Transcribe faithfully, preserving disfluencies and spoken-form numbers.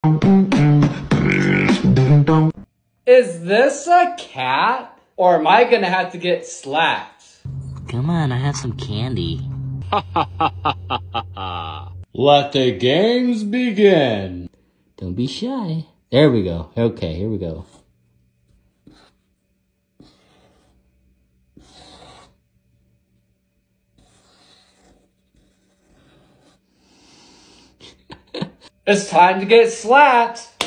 Is this a cat? Or am I gonna have to get slapped? Come on, I have some candy. Let the games begin. Don't be shy. There we go. Okay, here we go. It's time to get slapped.